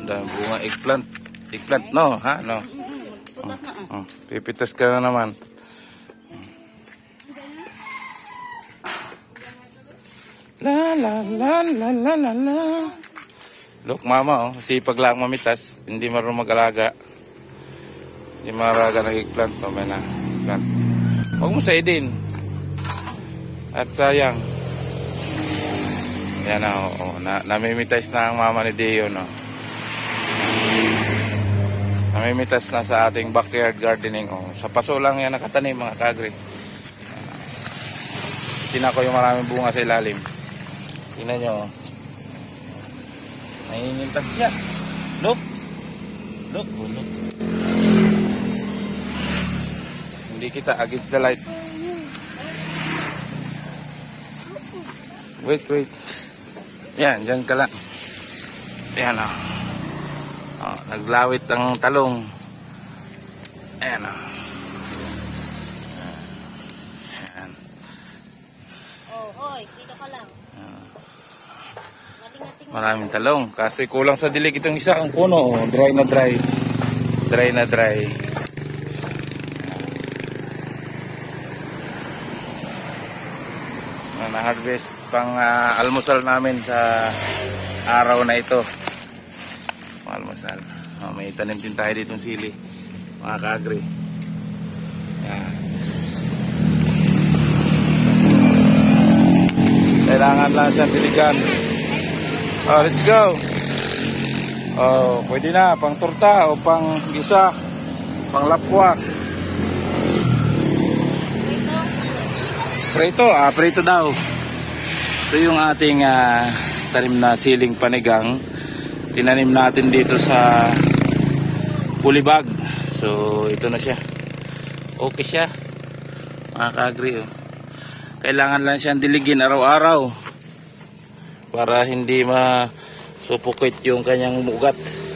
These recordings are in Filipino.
dami bunga eggplant. Eggplant, no? Ha? No? Pipitas ka na naman. La la la la la la la. Look, mama, oh. Sipag lang mamitas. Hindi marunong mag-alaga. Hindi maraga ng eggplant. Mamay na. Eggplant. Huwag mo saidin. At sayang. Yan na, oh. Namimitas na ang mama ni Dio, no? Namimitas na sa ating backyard gardening, oh. Sa paso lang yan nakatanim, mga kagri. Tinako yung maraming bunga sa ilalim. Tingnan nyo, oh. Nainintas siya. Look. Look, oh, look. Hindi kita against the light. Wait, wait. Yan, dyan ka lang. Yan, oh. Oh, naglawit ang talong. Ayan, oh. Ayan. Oh, hoy, dito ka lang. Maraming talong. Kasi kulang sa dilig itong isa ang puno. Oh, dry na dry. Dry na dry. Na-harvest pang almusal namin sa araw na ito. Almusal. Oh, may tanim din tayo ditong sili. Mga kaagri. Yan. Kailangan lang siyang diligan. Oh, let's go. Oh, pwede na pang torta o pang gisa, pang lapwa. Prito, prito daw. Ito yung ating tanim na siling panigang. Tinanim natin dito sa pulibag. So, ito na siya. Okay siya. Mga kaagri, oh. Kailangan lang siyang diligin araw-araw para hindi masupukit yung kanyang mugat.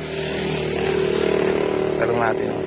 Tarong natin, oh.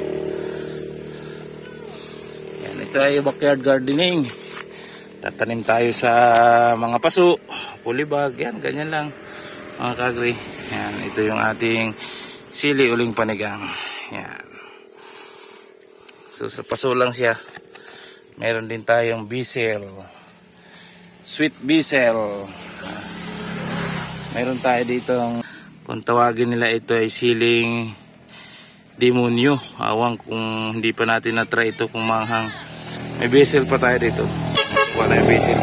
Yan, ito ay backyard gardening. Tatanim tayo sa mga paso, pulibag, yan, ganyan lang, mga kagri. Yan, ito yung ating sili uling panigang. Yan. So, sa paso lang siya. Meron din tayong basil. Sweet basil. Meron tayo dito, kung tawagin nila ito ay siling demonyo. Awang kung hindi pa natin na-try ito kung manghang. May basil pa tayo dito. Wala yung basil.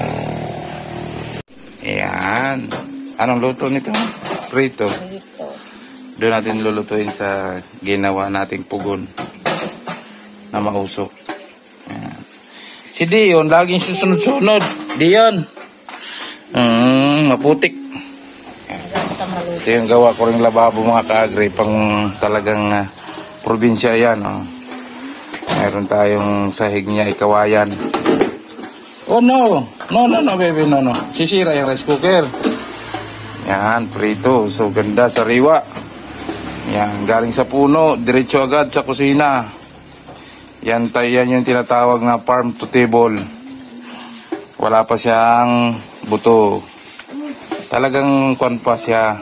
Ayan. Anong luto nito? Prito. Doon natin lulutuin sa ginawa nating pugon na mausok. Ayan. Si Dion, laging susunod-sunod. Dion. Maputik. Ito yung gawa ko rin lababo, mga kaagri. Pang talagang probinsya yan. Oh. Mayroon tayong sahig niya, ikawayan. Oh no, no baby, no. Sisira yung rice cooker. Yan, prito. So ganda, sariwa. Yan, galing sa puno, diretso agad sa kusina. Yan yung tinatawag na farm to table. Wala pa siyang buto. Talagang kwan pa siya.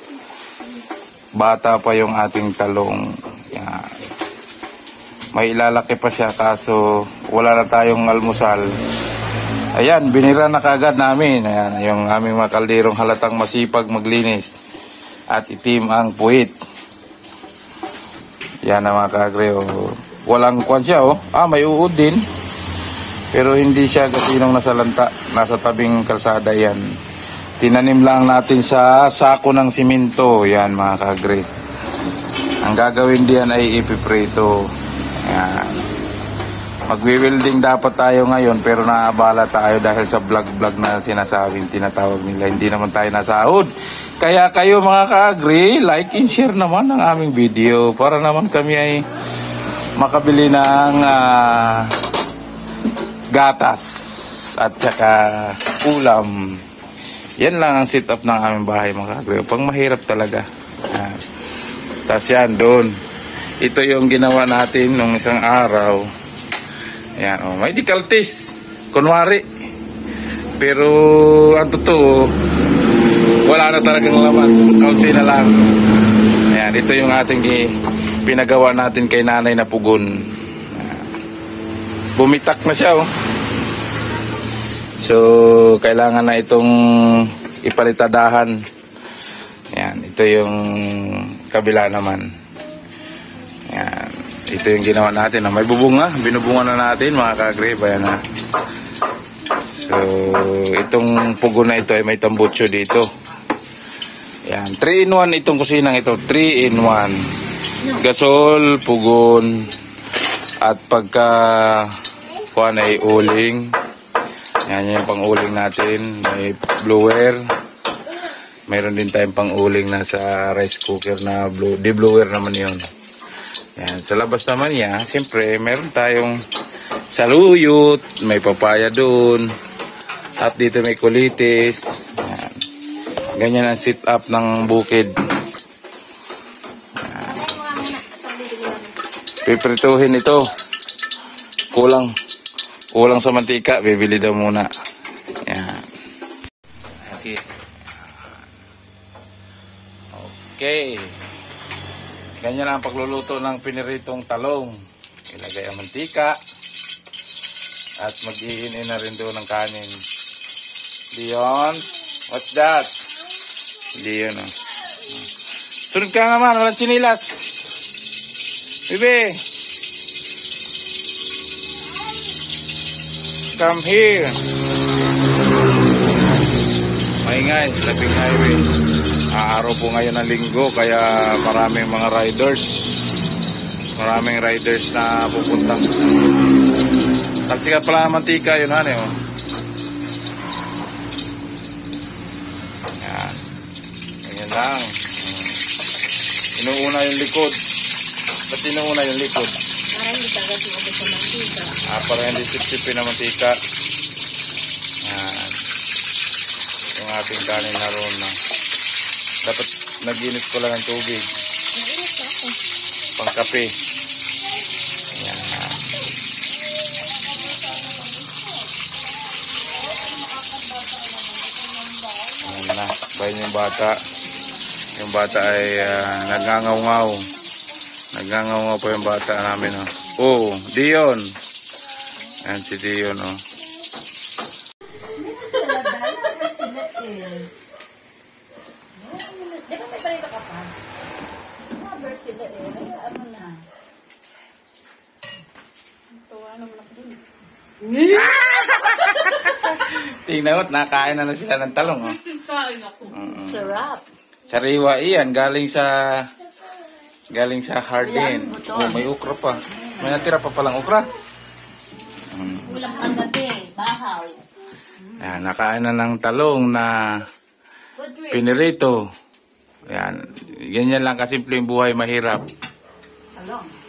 Bata pa yung ating talong. Yan. May ilalaki pa siya kaso wala na tayong almusal. Ayan, binira na kaagad namin. Ayan, yung aming mga kalderong halatang masipag maglinis. At itim ang puwit. Yan ang mga kaagre. Oh. Walang kwan siya, oh. May uod din. Pero hindi siya kasinong nasa lanta. Nasa tabing kalsada yan. Tinanim lang natin sa sako ng siminto. Yan, mga kaagre. Ang gagawin diyan ay ipiprito. Yan. Magwi-welding dapat tayo ngayon pero naabala tayo dahil sa vlog na sinasabing tinatawag nila. Hindi naman tayo nasahod. Kaya kayo, mga kaagri, like and share naman ang aming video para naman kami ay makabili ng gatas at saka ulam. Yan lang ang setup ng aming bahay, mga kaagri. Pang mahirap talaga. Tapos yan, doon. Ito yung ginawa natin nung isang araw. Yan, oh, may dikaltis. Kunwari. Pero, ang totoo, wala na talagang laman. Kaunti na lang. Ayan, ito yung ating pinagawa natin kay nanay na pugon. Bumitak na siya, oh. So, kailangan na itong ipalitadahan. Ayan, ito yung kabila naman. Ayan, ito yung ginawa natin. May bubunga, binubunga na natin mga kagrib. Ayan na. So, itong pugon na ito ay may tambutso dito. Ayan, 3-in-1 itong kusinang ito. 3-in-1. Gasol, pugon, at pagka kuha na uling. Yan yung pang-uling natin. May blower. Mayroon din tayong pang-uling na sa rice cooker na de-blower naman yun. Yan. Sa labas naman niya, siyempre, meron tayong saluyot, may papaya doon. At dito may kulitis. Yan. Ganyan ang sit up ng bukid. Yan. Piprituhin ito. Kulang sa mantika, bibili daw muna. Yan. Sige. Okay. Ganyan ang pagluluto ng piniritong talong. Ilagay ang mantika. At mag-iinin na rin doon ng kanin. Leon, what's that? Leon, oh. Sunod ka naman, walang chinilas. Bibi. Come here. Maingay, labing highway. Araw po ngayon ng linggo, kaya maraming mga riders. Maraming riders na pupuntang. Kalsikat pala ng mantika, yun ano yun. Yan. Ganyan lang. Inuuna yung likod. Ba't inuuna yung likod? Para hindi tagad yung ubos sa mantika. Para hindi sip-sipin na mantika. Yan. Yung ating kanin na roon na. Dapat nag-init ko lang ng tubig. Nag-init ka ako. Pangkape. Yan. Yan na. Bayan yung bata. Yung bata ay nagngangaw-ngaw. Nagngangaw-ngaw pa yung bata namin. Oh, Dion. Yan si Dion, oh. Di ba may parito ka pa? Mga bersila eh. Hayaan mo na. Tuwa naman ako din. Tingnan mo, nakain na sila ng talong, oh. Kain ako. Sarap. Sariwa iyan, galing sa Hardin. Oh, may ukra pa. May natira pa palang ukra. Ulam pang gabi. Bahaw. Ayan, nakain na ng talong na pinirito. Ayan, ganyan lang kasimple yung buhay, mahirap. Talong.